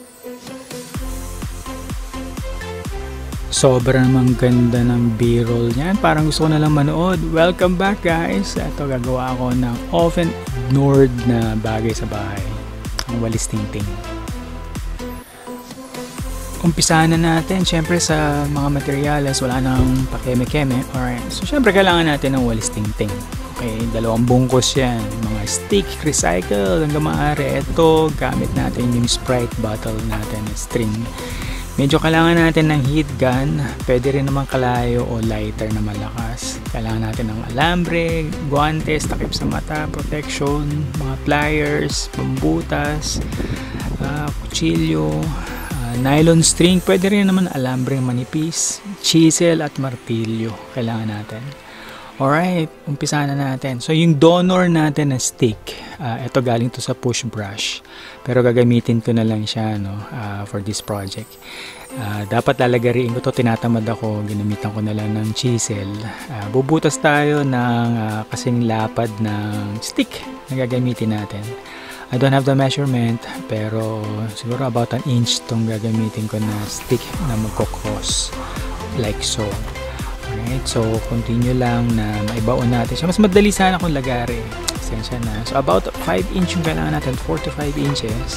Sobrang namang ganda ng b-roll niyan. Parang gusto ko na lang manood. Welcome back guys. Ito gagawa ako ng often ignored na bagay sa bahay. Ang walis tingting. Umpisahan na natin. Siyempre sa mga materyales wala nang pakeme-keme. Alright. So siyempre kailangan natin ng walis tingting. Okay. 2 bungkos yan. Mga stick, recycle, hanggang maaari. Ito gamit natin yung Sprite bottle natin. String. Medyo kailangan natin ng heat gun, pwede rin naman kalayo o lighter na malakas. Kailangan natin ng alambre, guantes, takip sa mata, protection, mga pliers, pambutas, kutsilyo, nylon string, pwede rin naman alambre manipis, chisel at martilyo kailangan natin. Alright, umpisa na natin. So yung donor natin na stick, ito galing to sa push brush. Pero gagamitin ko na lang siya for this project. Dapat lalagariin ko to, tinatamad ako, ginamitan ko na lang ng chisel. Bubutas tayo ng kasing lapad ng stick na gagamitin natin. I don't have the measurement, pero siguro about 1 inch tong gagamitin ko na stick na magkocross like so. Alright, so continue lang na maibaon natin siya. Mas madali sana kung lagari. Pasensya na. So about 5 inch yung kailangan natin, 4 to 5 inches.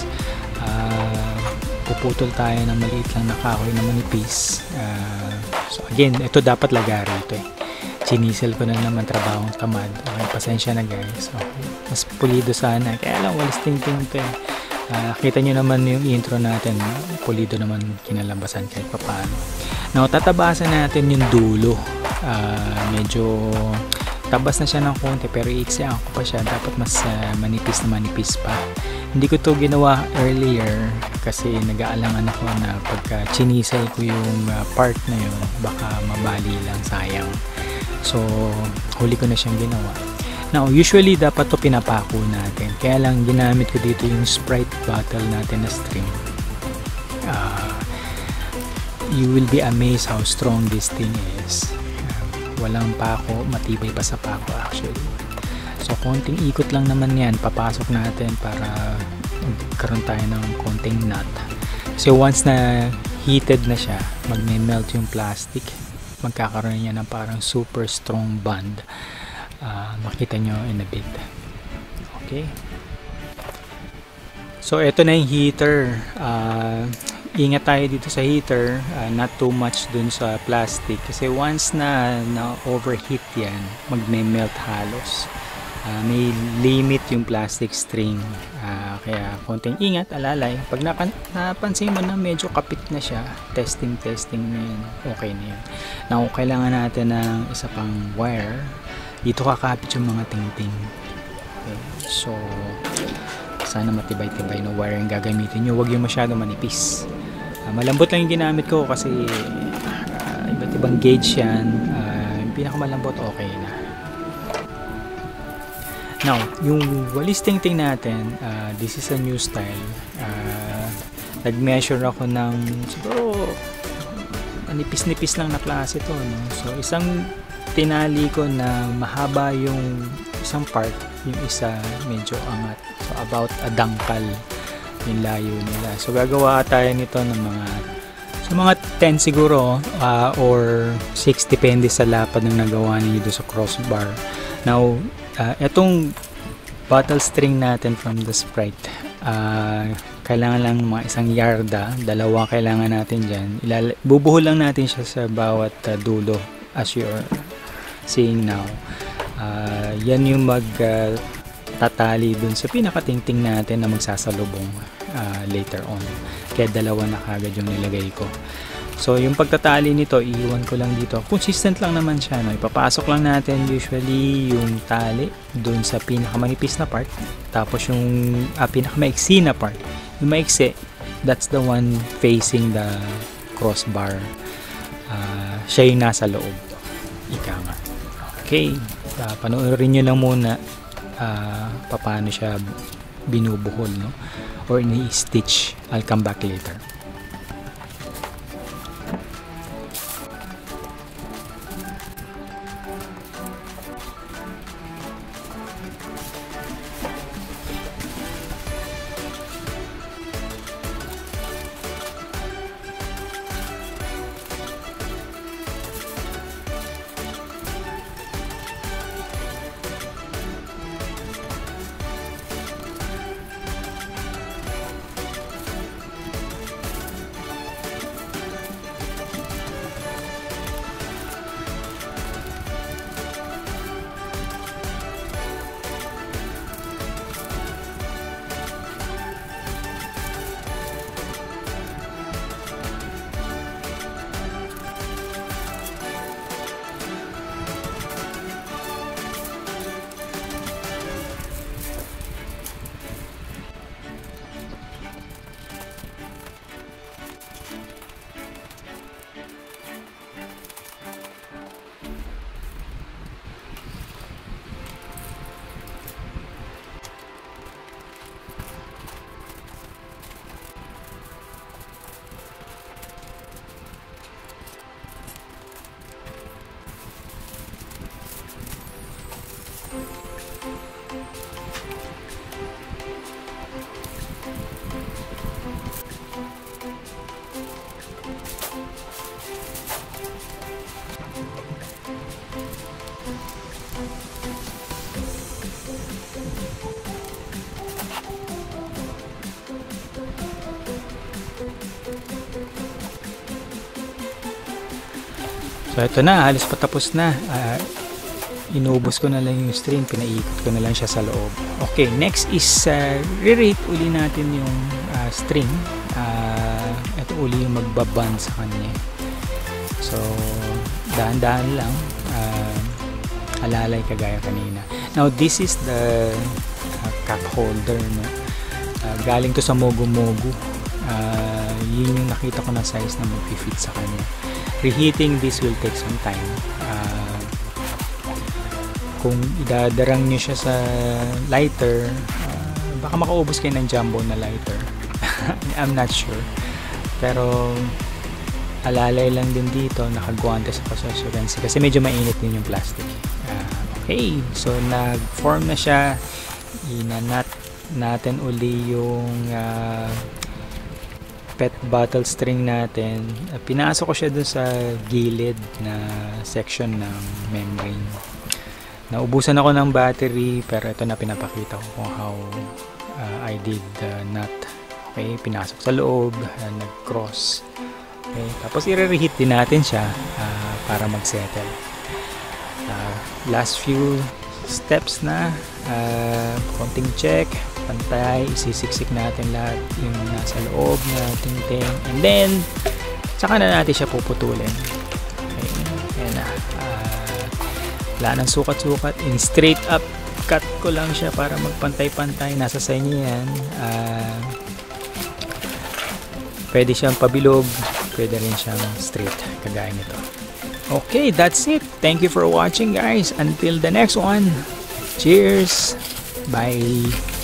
Puputol tayo ng maliit lang na kahoy na manipis. So again, ito dapat lagari ito eh. Chinisel ko na naman trabahong tamad. Okay, pasensya na guys. Okay. Mas pulido sana. Kaya lang walis tingting ito eh. Kita nyo naman yung intro natin, pulido naman kinalabasan kahit papaano. Now, tatabasan natin yung dulo. Medyo tabas na siya ng konti pero iiksian ko pa siya. Dapat mas manipis na manipis pa. Hindi ko to ginawa earlier kasi nag-aalangan ako na pagka chinisel ko yung part na yun, baka mabali lang, sayang. So, huli ko na siyang ginawa. Now, usually dapat to pinapako natin. Kaya lang ginamit ko dito yung Sprite bottle natin na string. You will be amazed how strong this thing is. Walang pako, matibay pa sa pako actually. So, konting ikot lang naman yan. Papasok natin para magkaroon tayo ng konting knot. So, once na heated na siya, mag-melt yung plastic. Magkakaroon niya ng parang super strong bond. Makita nyo in a bit. Okay, so ito na yung heater. Ingat tayo dito sa heater, not too much dun sa plastic kasi once na overheat yan, magme-melt halos. May limit yung plastic string, kaya konting ingat, alalay. Pag napansin mo na medyo kapit na siya, testing na yun, okay na yun. Now kailangan natin ng isa pang wire. Dito kakapit yung mga tingting. Okay. So, sana matibay-tibay na wire yung gagamitin nyo. Huwag yung masyado manipis. Malambot lang yung ginamit ko kasi iba't ibang gauge yan. Yung pinakamalambot, okay na. Now, yung walis tingting natin, this is a new style. Nag-measure ako ng siguro nipis-nipis lang na klase to. No? So, isang tinali ko na mahaba yung isang part, yung isa medyo angat. So about a dangkal yung layo nila. So gagawa tayo nito ng mga 10 siguro or 6 depende sa lapad ng nagawa niyo doon sa crossbar. Now, etong bottle string natin from the Sprite, kailangan lang mga 1 yarda, 2 kailangan natin dyan. Bubuhol lang natin siya sa bawat dulo as you're seeing now. Yan yung tatali dun sa pinakatingting natin na magsasalubong later on. Kaya 2 na kagad yung nilagay ko. So yung pagtatali nito, iiwan ko lang dito. Consistent lang naman siya. No? Ipapasok lang natin usually yung tali dun sa pinakamanipis na part. Tapos yung pinakamaiksi na part. Yung maiksi, that's the one facing the crossbar. Siya yung nasa loob. Ika nga. Okay, panoorin nyo lang muna paano siya binubuhol, no? Or ini-stitch. I'll come back later. So ito na, halos patapos na. Inubos ko na lang yung string, pinaikot ko na lang siya sa loob. Okay, next is re-rate uli natin yung string. Ito uli yung magbaband sa kanya. So dahan-dahan lang, alalay kagaya kanina. Now this is the cap holder, no? Galing to sa Mogu Mogu. Yun yung nakita ko na size na mag-fit sa kanya. Reheating this will take some time. Kung idadarang nyo siya sa lighter, baka makaubos kayo ng jumbo na lighter. I'm not sure, pero alalay lang din dito, nakagwante sa assurance kasi medyo mainit din yung plastic. Okay, so nag-form na siya. Inanat natin uli yung pet bottle string natin. Pinasok ko siya dun sa gilid na section ng membrane. Naubusan ako ng battery, pero ito na pinapakita ko kung how I did the nut. Okay, pinasok sa loob, nag-cross. Okay, tapos i-reheat din natin siya para mag-settle. Last few steps na, konting check, pantay, isisiksik natin lahat yung nasa loob na tingting, and then saka na natin siya puputulin. Okay, ayan na. Wala ng sukat-sukat, in straight up cut ko lang siya para magpantay-pantay. Nasa sa inyo yan. Pwede siyang pabilog, pwede rin siyang straight kagaya nito. Okay, that's it. Thank you for watching, guys. Until the next one. Cheers. Bye.